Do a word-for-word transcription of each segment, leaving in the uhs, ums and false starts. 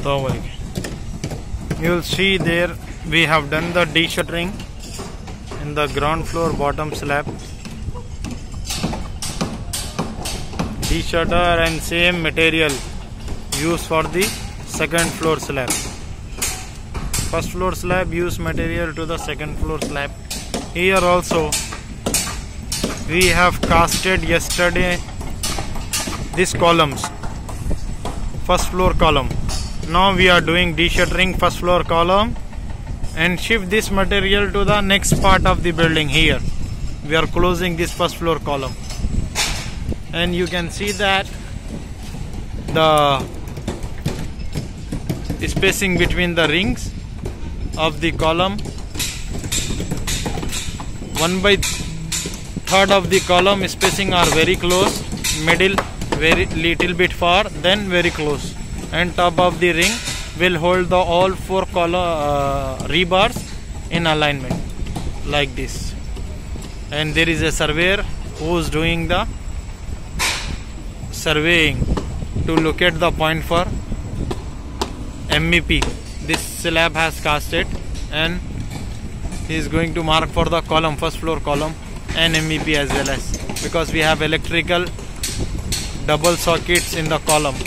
You will see there we have done the de-shuttering in the ground floor bottom slab. De-shutter and same material used for the second floor slab. First floor slab use material to the second floor slab. Here also we have casted yesterday these columns, first floor column. Now we are doing de-shuttering first floor column and shift this material to the next part of the building. Here we are closing this first floor column, and you can see that the spacing between the rings of the column, one by third of the column spacing are very close, middle very little bit far, then very close, and top of the ring will hold the all four column uh, rebars in alignment like this. And there is a surveyor who is doing the surveying to locate the point for M E P. This slab has casted and he is going to mark for the column, first floor column, and M E P as well, as because we have electrical double sockets in the column.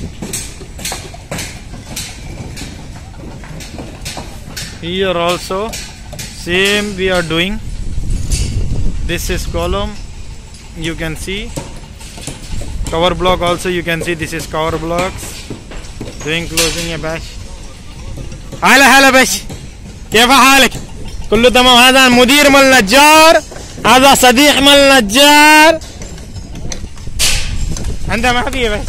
Here also same we are doing. This is column, you can see cover block also, you can see this is cover blocks. Doing closing a bash. هلا هلا باش، كيف حالك؟ كله تمام. هذا مدير مال النجار، هذا صديق مال النجار. عنده ما في باش.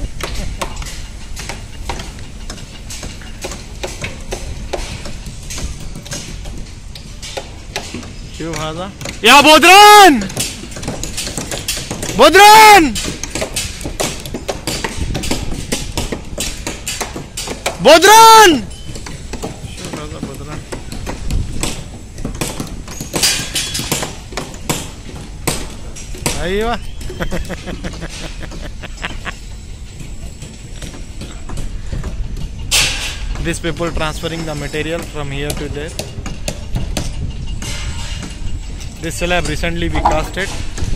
شوف هذا يا بودران، بودران بودران. شوف هذا بودران. ايوه. These people transferring the material from here to there. This slab recently we casted,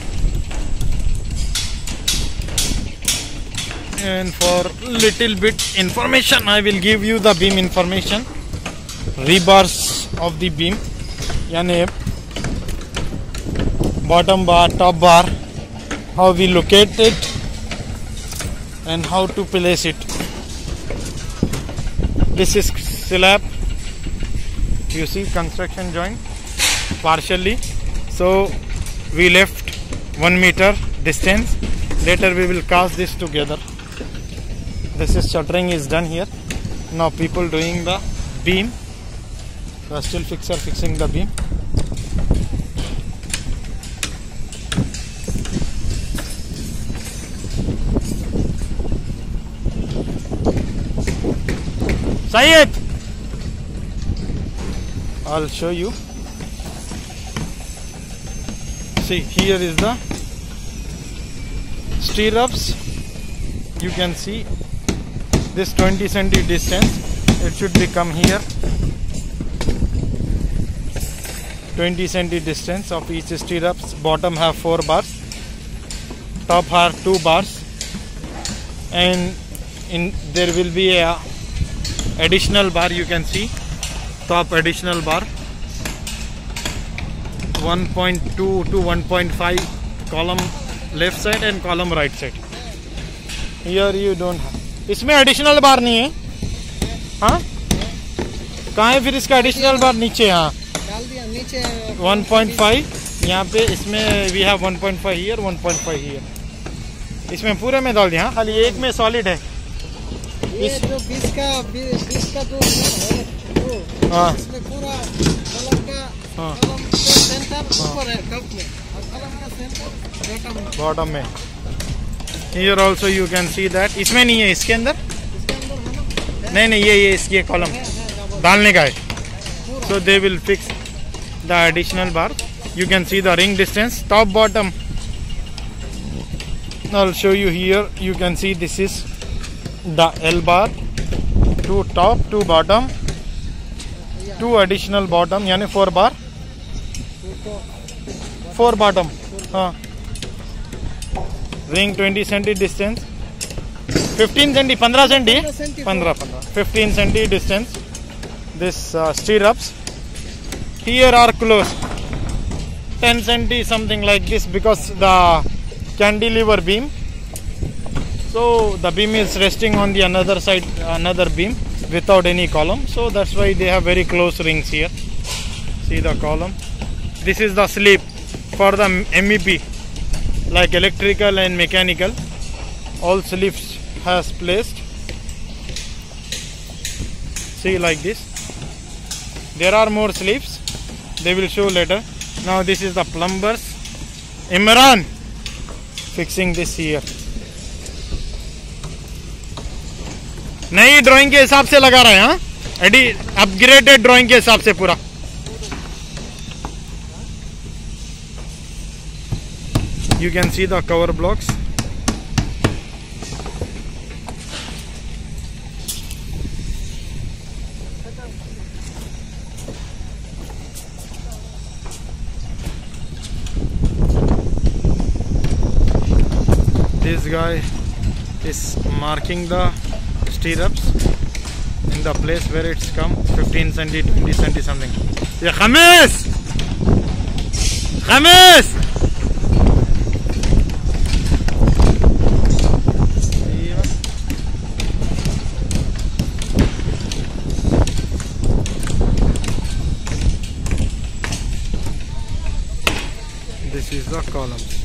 and for little bit information I will give you the beam information. Rebars of the beam, yani bottom bar, top bar, how we locate it and how to place it. This is slab, you see construction joint partially, so we left one meter distance. Later we will cast this together. This is shuttering is done here. Now people doing the beam. The steel fixer fixing the beam. Syed, I'll show you. See, here is the stirrups. You can see this twenty centimeter distance. It should become here. twenty centimeter distance of each stirrups. Bottom have four bars. Top have two bars. And in there will be a additional bar, you can see top additional bar one point two to one point five column left side and column right side. Here you don't have. इसमें additional bar नहीं है, हाँ कहाँ है फिर इसका additional bar? नीचे, हाँ डाल दिया नीचे one point five यहाँ पे. इसमें we have one point five here, one point five here. इसमें पूरे में डाल दिया, हाँ खाली एक में solid है. ये जो बीस का बीस का जो है वो, हाँ इसमें पूरा कलम का हाँ कलम का सेंटर ऊपर है कप में, और कलम का सेंटर बॉटम में. बॉटम में. Here also you can see that. इसमें नहीं है, इसके अंदर इसके अंदर है ना? नहीं नहीं ये ये इसकी कॉलम डालने का है. So they will fix the additional bar. You can see the ring distance, top bottom. I'll show you here. You can see this is the L bar two top, two bottom, two additional bottom, यानी four bar, four bottom. हाँ. Ring twenty centi distance, fifteen centi, fifteen centi, fifteen, fifteen, fifteen centi distance. This uh, stirrups here are closed, ten centi something like this, because the cantilever beam. So the beam is resting on the another side, another beam without any column. So that's why they have very close rings here. See the column. This is the sleeve for the M E P, like electrical and mechanical. All sleeves has placed. See, like this. There are more sleeves. They will show later. Now this is the plumbers. Imran fixing this here. नई drawing के हिसाब से लगा रहे हैं, हाँ, AD upgraded drawing के हिसाब से पूरा. You can see the cover blocks. This guy is marking the stirrups in the place where it's come, fifteen centi, twenty centi something. Yeah, Khamis! Khamis! This is the column.